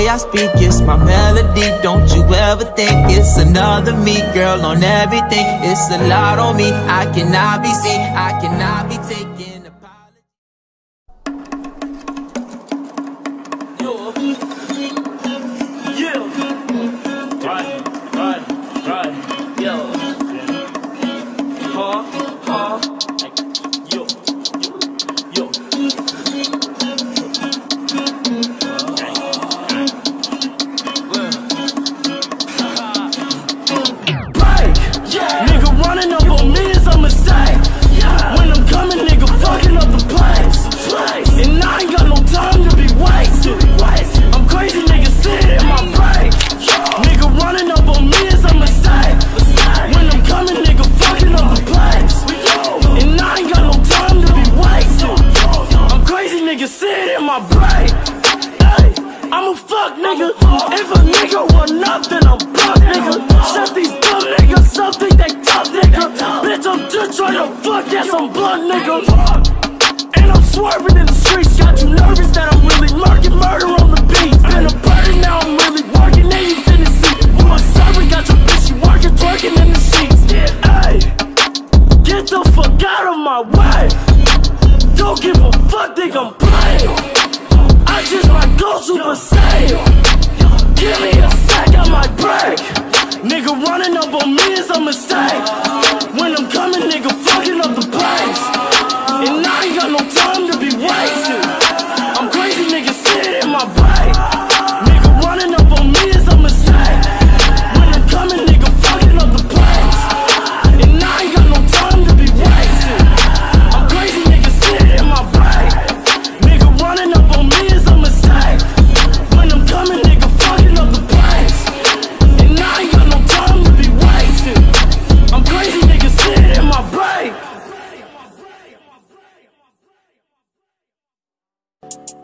way I speak, it's my melody. Don't you ever think it's another me, girl, on everything. It's a lot on me, I cannot be seen, I cannot be taken apology. Right, yo. I'm a fuck nigga. If a nigga want up, then I'm fuck nigga. Shut these dumb niggas, some think they tough nigga. Bitch, I'm just trying to fuck, yes, I'm blunt nigga. And I'm swerving in the streets. Got you nervous that I'm really murking murder on the beat. Been a burden, now I'm really working. Now you finna see who I'm serving. Got your bitch, she working, twerking in the sheets. Ay, get the fuck out of my way. Don't give a fuck, think I'm playing. I just might go Super Saiyan. Give me a sec, I might break. Nigga running up on me is a mistake. When I'm coming, nigga fucking up the place. And I ain't got no time to be wasted. I'm crazy, nigga, sit in my brain. Nigga running up on me is a mistake. When I'm coming, nigga fucking up the place. And I ain't got no time to be wasted. I'm crazy, nigga, sit in my brain. Nigga running up on me is a mistake. When I'm coming, nigga fucking up the place. And I ain't got no time to be wasted. I'm crazy, nigga, sit in my brain.